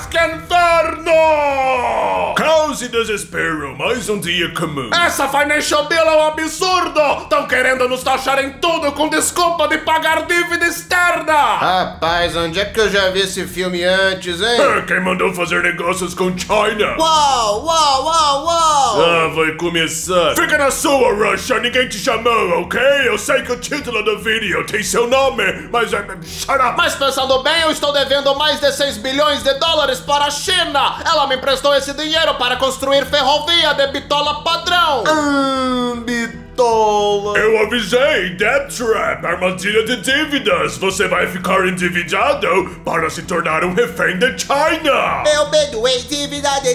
que inferno! Caos e desespero, mais um dia comum. Essa Financial Bill é um absurdo! Estão querendo nos taxar em tudo com desculpa de pagar dívida externa! Rapaz, onde é que eu já vi esse filme antes, hein? Quem mandou fazer negócios com China? Uau, uau, uau, uau! Ah, vai começar. Fica na sua, Russia, ninguém te chamou, ok? Eu sei que o título do vídeo tem seu nome, mas shut up! Mas pensando bem, eu estou devendo mais de 6 bilhões de dólares para a China! Ela me emprestou esse dinheiro para construir ferrovia de bitola padrão! Bitola! Eu avisei, Debt Trap, armadilha de dívidas. Você vai ficar endividado para se tornar um refém de China. Eu perdoei dívida de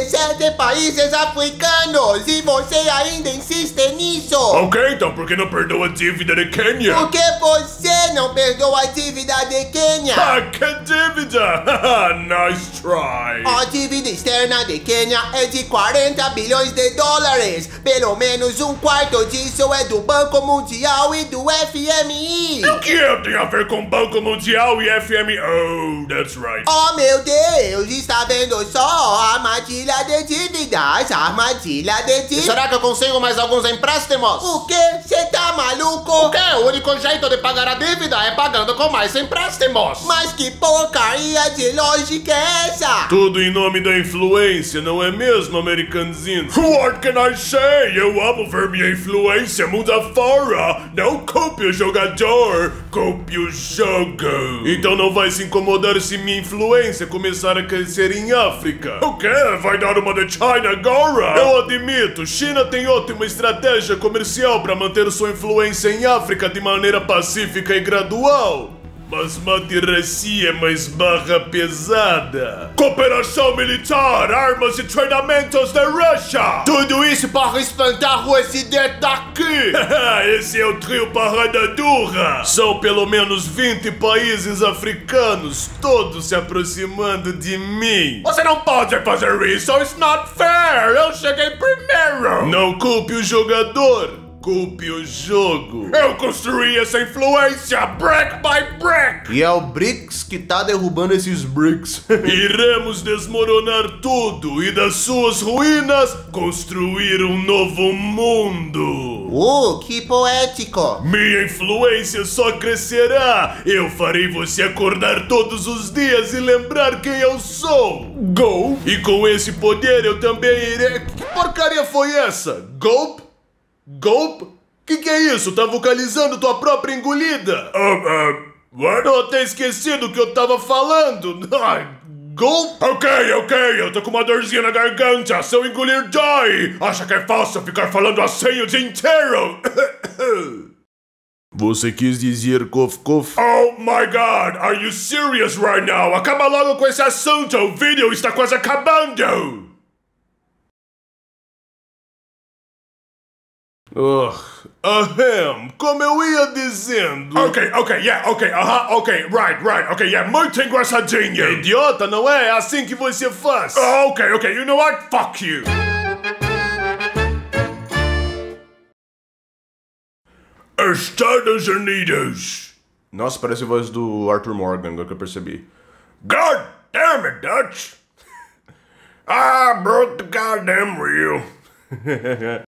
17 países africanos e você ainda insiste nisso? Ok, então por que não perdoa a dívida de Quênia? Por que você não perdoa a dívida de Quênia? Ah, que dívida! Nice try. A dívida externa de Quênia é de 40 bilhões de dólares. Pelo menos um quarto disso é do Banco Mundial e do FMI. O que tem a ver com Banco Mundial e FMI? Oh, that's right. Oh, meu Deus, está vendo só? Armadilha de dívidas, armadilha de dívidas. Será que eu consigo mais alguns empréstimos? O quê? Você tá maluco? O quê? O único jeito de pagar a dívida é pagando com mais empréstimos. Mas que porcaria de lógica é essa? Tudo em nome da influência, não é mesmo, americanzinho? What can I say? Eu amo ver minha influência mundo afora. Não culpe o jogador, culpe o jogo. Então não vai se incomodar se minha influência começar a crescer em África. O quê? Vai dar uma de China agora? Eu admito, China tem ótima estratégia comercial para manter sua influência em África de maneira pacífica e gradual. Mas matirracia é mais barra pesada. Cooperação militar, armas e treinamentos da Rússia. Tudo isso para espantar o ocidente daqui. Esse é o trio Parada Dura. São pelo menos 20 países africanos, todos se aproximando de mim. Você não pode fazer isso, it's not fair. Eu cheguei primeiro. Não culpe o jogador. Culpe o jogo. Eu construí essa influência, brick by brick. E é o BRICS que tá derrubando esses bricks. Iremos desmoronar tudo e das suas ruínas construir um novo mundo. Que poético. Minha influência só crescerá. Eu farei você acordar todos os dias e lembrar quem eu sou. Go. E com esse poder eu também irei... Que porcaria foi essa? Gulp? Gulp? Que é isso? Tá vocalizando tua própria engolida? What? Eu até esquecido o que eu tava falando. Gulp? Ok, eu tô com uma dorzinha na garganta. Se eu engolir, dói. Acha que é fácil ficar falando assim o dia inteiro? Você quis dizer cof cof? Oh my god, are you serious right now? Acaba logo com esse assunto, o vídeo está quase acabando. Como eu ia dizendo... Ok, right, muito engraçadinho. Idiota, não é? É assim que você faz. Ok, you know what? Fuck you. Estados Unidos. Nossa, parece a voz do Arthur Morgan, agora que eu percebi. God damn it, Dutch. I broke the goddamn reel.